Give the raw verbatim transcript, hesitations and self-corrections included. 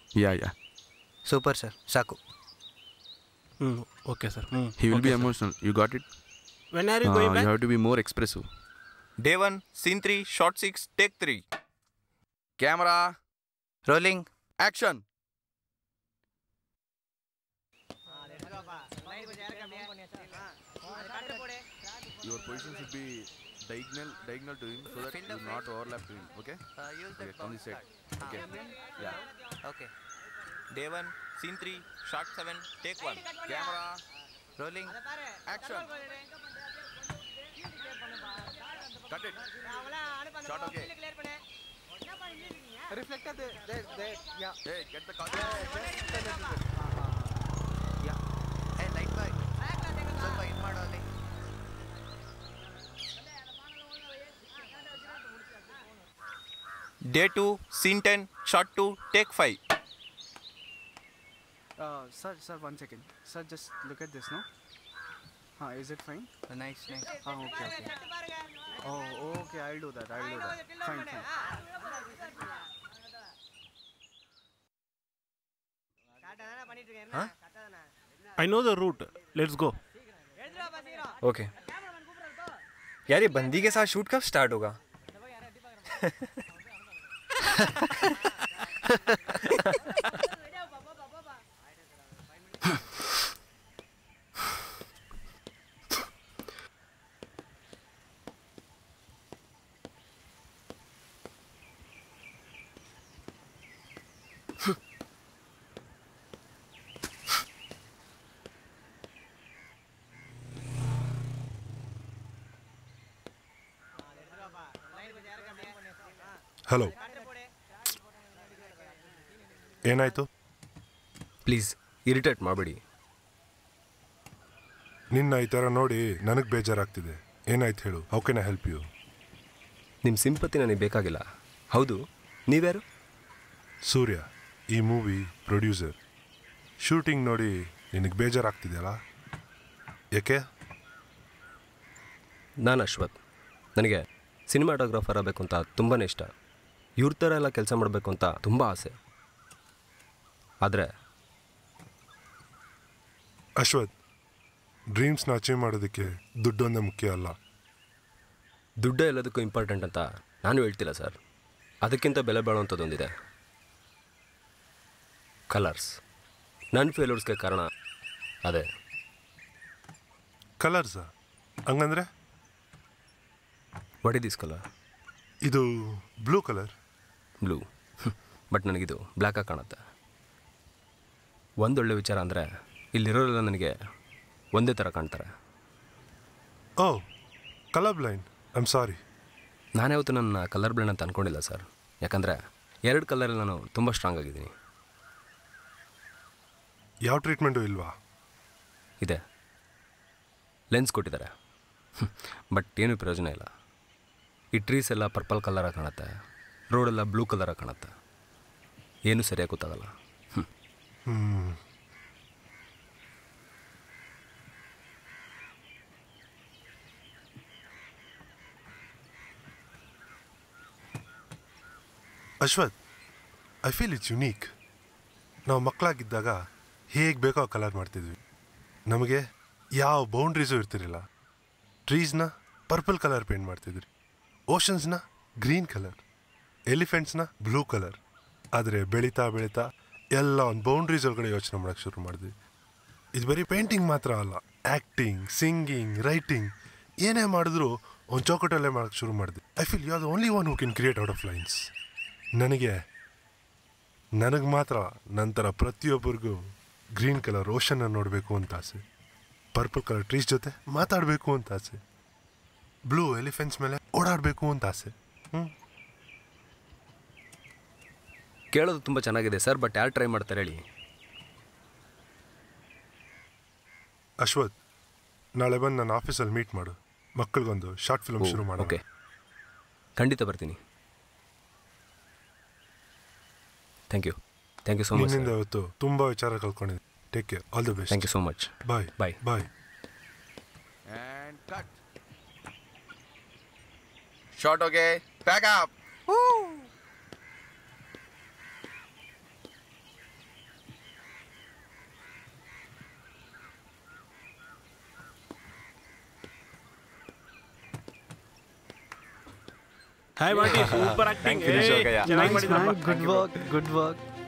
Yeah, yeah. Super, sir. Saku. Mm, okay, sir. Mm, He will okay, be sir. emotional. You got it? When are you Uh, going back? You have to be more expressive. Day one, scene three, shot six, take three. Camera, Rolling. action. Your position should be diagonal, diagonal to him so that you will not overlap to him. Okay? Uh, use Okay, on this side. Okay. Yeah. Okay. Day one, scene three, shot seven, take one. Camera, Rolling. action. Cut it. Shot okay. Reflector there, there, there, yeah. Hey, get the cut. Yeah. Hey, light boy. ಸ್ವಲ್ಪ ಇದು ಮಾಡೋ ಅಲ್ಲಿ. Day two, scene ten, shot two, take five. Uh, sir, sir, one second. Sir, just look at this, no? Huh, is it fine? Uh, nice, nice. Ah, okay, okay. Oh, okay, I'll do that, I'll do that. Fine, fine. Huh? I know the route. Let's go. Okay यार, ये बंदी के साथ shoot कब start होगा? Hello, ಏನಾಯಿತು? Please irritate ಮಾಡಬೇಡಿ. ನಿನ್ನ ಈ ಥರ ನೋಡಿ ನನಗೆ ಬೇಜಾರಾಗ್ತಿದೆ. ಏನಾಯ್ತು ಹೇಳು? How can I help you? ನಿಮ್ಮ ಸಿಂಪತಿ ನನಗೆ ಬೇಕಾಗಿಲ್ಲ. ಹೌದು, ನೀವ್ಯಾರು? ಸೂರ್ಯ, ಈ ಮೂವಿ ಪ್ರೊಡ್ಯೂಸರ್. ಶೂಟಿಂಗ್ ನೋಡಿ ನಿನಗೆ ಬೇಜಾರಾಗ್ತಿದೆಯಲ್ಲ, ಏಕೆ? ನಾನು ಅಶ್ವಥ್. ನನಗೆ ಸಿನಿಮಾಟೋಗ್ರಾಫರ್ ಆಗಬೇಕು ಅಂತ ತುಂಬಾ ಇಷ್ಟ. ಇವ್ರ ಥರ ಎಲ್ಲ ಕೆಲಸ ಮಾಡಬೇಕು ಅಂತ ತುಂಬ ಆಸೆ. ಆದರೆ ಅಶ್ವಥ್, ಡ್ರೀಮ್ಸ್ನ ಅಚೀವ್ ಮಾಡೋದಕ್ಕೆ ದುಡ್ಡೊಂದೇ ಮುಖ್ಯ ಅಲ್ಲ. ದುಡ್ಡು ಎಲ್ಲದಕ್ಕೂ ಇಂಪಾರ್ಟೆಂಟ್ ಅಂತ ನಾನು ಹೇಳ್ತಿಲ್ಲ ಸರ್. ಅದಕ್ಕಿಂತ ಬೆಲೆ ಬಾಳುವಂಥದ್ದೊಂದಿದೆ, ಕಲರ್ಸ್. ನನ್ನ ಫೇಲ್ಯೂರ್ಸ್ಗೆ ಕಾರಣ ಅದೇ. ಕಲರ್ಸಾ? ಹಂಗಂದ್ರೆ? What is this colour? ಇದು ಬ್ಲೂ ಕಲರ್. ಬ್ಲೂ, ಬಟ್ ನನಗಿದು ಬ್ಲ್ಯಾಕಾಗಿ ಕಾಣುತ್ತೆ. ಒಂದೊಳ್ಳೆ ವಿಚಾರ ಅಂದರೆ ಇಲ್ಲಿರೋರೆಲ್ಲ ನನಗೆ ಒಂದೇ ಥರ ಕಾಣ್ತಾರೆ. Oh, colour blind. I am sorry. ನಾನು ಯಾವತ್ತೂ ನನ್ನ ಕಲರ್ ಬ್ಲೈಂಡ್ ಅಂತ ಅಂದ್ಕೊಂಡಿಲ್ಲ ಸರ್. ಯಾಕಂದರೆ ಎರಡು ಕಲರಲ್ಲಿ ನಾನು ತುಂಬ ಸ್ಟ್ರಾಂಗ್ ಆಗಿದ್ದೀನಿ. ಯಾವ ಟ್ರೀಟ್ಮೆಂಟು ಇಲ್ವಾ? ಇದೆ, ಲೆನ್ಸ್ ಕೊಟ್ಟಿದ್ದಾರೆ, ಬಟ್ ಏನೂ ಪ್ರಯೋಜನ ಇಲ್ಲ. ಈ ಟ್ರೀಸ್ ಎಲ್ಲ ಪರ್ಪಲ್ ಕಲರಾಗಿ ಕಾಣುತ್ತೆ, ರೋಡೆಲ್ಲ ಬ್ಲೂ ಕಲರಾಗಿ ಕಾಣುತ್ತೆ. ಏನೂ ಸರಿಯಾಗಿ ಗೊತ್ತಾಗಲ್ಲ. ಹ್ಞೂ Ashwath, I feel it's unique. ನಾವು ಮಕ್ಕಳಾಗಿದ್ದಾಗ ಹೇಗೆ ಬೇಕೋ ಕಲರ್ ಮಾಡ್ತಿದ್ವಿ. ನಮಗೆ ಯಾವ ಬೌಂಡ್ರೀಸು ಇರ್ತಿರಲಿಲ್ಲ. ಟ್ರೀಸ್ನ ಪರ್ಪಲ್ ಕಲರ್ ಪೇಂಟ್ ಮಾಡ್ತಿದ್ವಿ, ಓಷನ್ಸ್ನ ಗ್ರೀನ್ ಕಲರ್, ಎಲಿಫೆಂಟ್ಸ್ನ ಬ್ಲೂ ಕಲರ್. ಆದರೆ ಬೆಳೀತಾ ಬೆಳೀತಾ ಎಲ್ಲ ಒಂದು ಬೌಂಡ್ರೀಸ್ ಒಳಗಡೆ ಯೋಚನೆ ಮಾಡೋಕ್ಕೆ ಶುರು ಮಾಡಿದ್ವಿ. ಇದು ಬರೀ ಪೇಂಟಿಂಗ್ ಮಾತ್ರ ಅಲ್ಲ, ಆ್ಯಕ್ಟಿಂಗ್, ಸಿಂಗಿಂಗ್, ರೈಟಿಂಗ್, ಏನೇ ಮಾಡಿದ್ರು ಒಂದು ಚೌಕಟ್ಟಲ್ಲೇ ಮಾಡೋಕ್ಕೆ ಶುರು ಮಾಡಿದ್ವಿ. I feel you are the only one who can create out of lines. ನನಗೆ ನನಗೆ ಮಾತ್ರ ನಂತರ ಪ್ರತಿಯೊಬ್ಬರಿಗೂ ಗ್ರೀನ್ ಕಲರ್ ಓಷನ್ನ ನೋಡಬೇಕು ಅಂತ ಆಸೆ, ಪರ್ಪಲ್ ಕಲರ್ ಟ್ರೀಸ್ ಜೊತೆ ಮಾತಾಡಬೇಕು ಅಂತ ಆಸೆ, ಬ್ಲೂ ಎಲಿಫೆಂಟ್ಸ್ ಮೇಲೆ ಓಡಾಡಬೇಕು ಅಂತ ಆಸೆ. ಹ್ಞೂ ಕೇಳೋದು ತುಂಬ ಚೆನ್ನಾಗಿದೆ ಸರ್, ಬಟ್ ಯಾರು ಟ್ರೈ ಮಾಡ್ತಾರೆ ಹೇಳಿ? ಅಶ್ವಥ್, ನಾಳೆ ಬಂದು ನನ್ನ ಆಫೀಸಲ್ಲಿ ಮೀಟ್ ಮಾಡು. ಮಕ್ಕಳಿಗೊಂದು ಶಾರ್ಟ್ ಫಿಲ್ಮ್ ಶುರು ಮಾಡು. ಓಕೆ, ಖಂಡಿತ ಬರ್ತೀನಿ. Thank you thank you so much. ನಿನ್ನಿಂದ ಇವತ್ತು ತುಂಬ ವಿಚಾರ ಕಲ್ತ್ಕೊಂಡಿದ್ದೀನಿ. Take care, all the best. Thank you so much. Bye bye bye. And cut. Shot okay. Pack up. Woo. Hi ಮಾಡಿ ಸೂಪರ್ ಆಕ್ಟಿಂಗ್ ಚೆನ್ನಾಗಿ ಮಾಡಿದ್ರಪ್ಪ ಗುಡ್ ವರ್ಕ್ ಗುಡ್ ವರ್ಕ್